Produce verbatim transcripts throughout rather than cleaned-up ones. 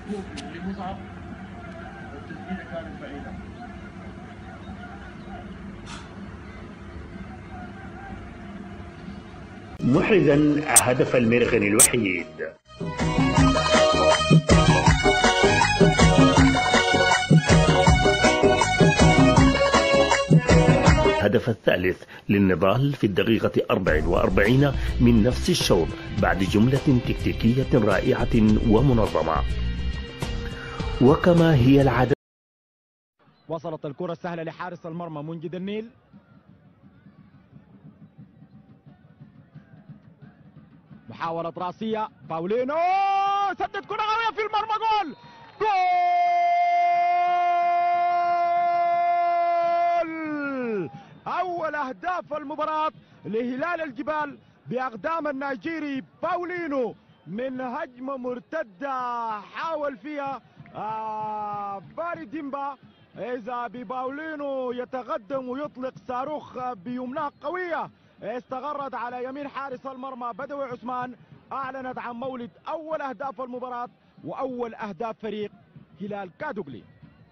لمصعب، والتسديده كانت بعيده. محرزا هدف المرغني الوحيد. الهدف الثالث للنضال في الدقيقة أربع وأربعين من نفس الشوط بعد جملة تكتيكية رائعة ومنظمة. وكما هي العادة، وصلت الكرة السهلة لحارس المرمى منجد النيل. محاولة راسية، باولينو سدد كرة قوية في المرمى، جول جول! أول أهداف المباراة لهلال الجبال بأقدام النيجيري باولينو من هجمة مرتدة حاول فيها آه باري ديمبا. إذا بباولينو يتقدم ويطلق صاروخ بيمناه قوية استغرد على يمين حارس المرمى بدوي عثمان. أعلنت عن مولد أول أهداف المباراة وأول أهداف فريق هلال كادوغلي.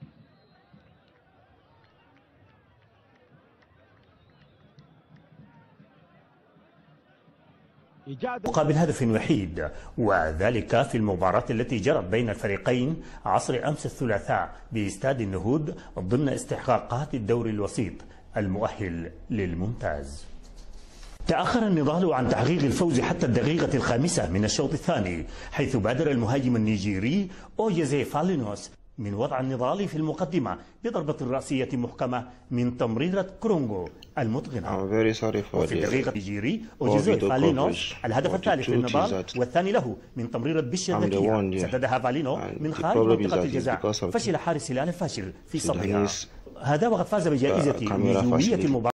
مقابل هدف وحيد، وذلك في المباراة التي جرت بين الفريقين عصر أمس الثلاثاء باستاد النهوض ضمن استحقاقات الدوري الوسيط المؤهل للممتاز. تأخر النضال عن تحقيق الفوز حتى الدقيقة الخامسة من الشوط الثاني، حيث بادر المهاجم النيجيري أوجيزي فالينوس من وضع النضال في المقدمة بضربة رأسية محكمة من تمريرة كرونغو المتقنة. وفي الدقيقة النيجيري أوجيزي فالينوس الهدف الثالث للنضال والثاني له من تمريرة بشر ذكية سددها فالينو من خارج منطقة الجزاء. فشل حارس هلال الفاشل في صدها. هذا وقد فاز بجائزة نجومية المباراة.